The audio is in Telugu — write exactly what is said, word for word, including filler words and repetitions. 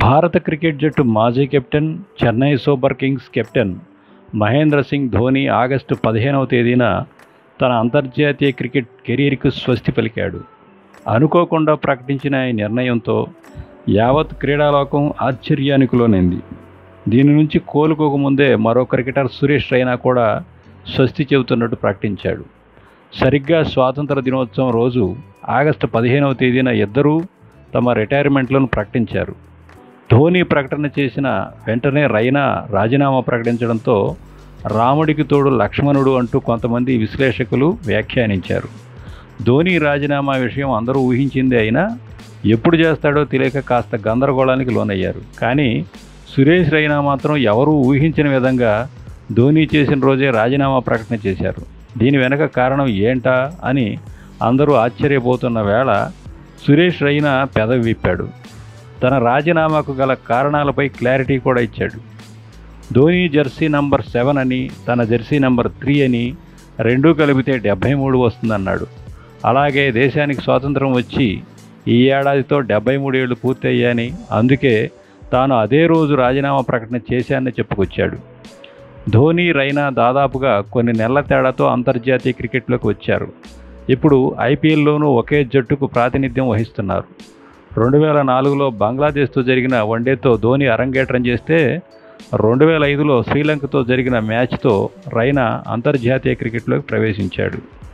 భారత క్రికెట్ జట్టు మాజీ captain, Chennai Super Kings captain Mahendra Singh Dhoni August పదిహేనవ తేదీన తన అంతర్జాతీయ క్రికెట్ కెరీర్కు స్వస్తి పలికాడు. అనుకోకుండా ప్రకటించిన ఈ నిర్ణయంతో యావత్ క్రీడాలోకం ఆశ్చర్యానికి లోనైంది. దీని నుంచి కోలుకోకముందే మరో క్రికెటర్ సురేష్ రైనా కూడా స్వస్తి చెబుతున్నట్టు ప్రకటించాడు. సరిగ్గా స్వాతంత్ర దినోత్సవం రోజు ఆగస్టు పదిహేనవ తేదీన ఇద్దరూ తమ రిటైర్మెంట్లను ప్రకటించారు. ధోని ప్రకటన చేసిన వెంటనే రైనా రాజీనామా ప్రకటించడంతో రాముడికి తోడు లక్ష్మణుడు అంటూ కొంతమంది విశ్లేషకులు వ్యాఖ్యానించారు. ధోని రాజీనామా విషయం అందరూ ఊహించిందే అయినా ఎప్పుడు చేస్తాడో తెలియక కాస్త గందరగోళానికి లోనయ్యారు. కానీ సురేష్ రైనా మాత్రం ఎవరూ ఊహించిన విధంగా ధోని చేసిన రోజే రాజీనామా ప్రకటన చేశారు. దీని వెనక కారణం ఏంటా అని అందరూ ఆశ్చర్యపోతున్న వేళ సురేష్ రైనా పెదవి విప్పాడు. తన రాజీనామాకు గల కారణాలపై క్లారిటీ కూడా ఇచ్చాడు. ధోని జెర్సీ నంబర్ సెవెన్ అని, తన జెర్సీ నంబర్ త్రీ అని రెండూ కలిపితే డెబ్భై మూడు వస్తుందన్నాడు. అలాగే దేశానికి స్వాతంత్రం వచ్చి ఈ ఏడాదితో డెబ్బై మూడు ఏళ్ళు పూర్తయ్యాయని, అందుకే తాను అదే రోజు రాజీనామా ప్రకటన చేశానని చెప్పుకొచ్చాడు. ధోని రైనా దాదాపుగా కొన్ని నెలల తేడాతో అంతర్జాతీయ క్రికెట్లోకి వచ్చారు. ఇప్పుడు ఐపీఎల్లోనూ ఒకే జట్టుకు ప్రాతినిధ్యం వహిస్తున్నారు. రెండు వేల నాలుగులో బంగ్లాదేశ్తో జరిగిన వన్డేతో ధోని అరంగేట్రం చేస్తే రెండు వేల ఐదులో శ్రీలంకతో జరిగిన మ్యాచ్తో రైనా అంతర్జాతీయ క్రికెట్లోకి ప్రవేశించాడు.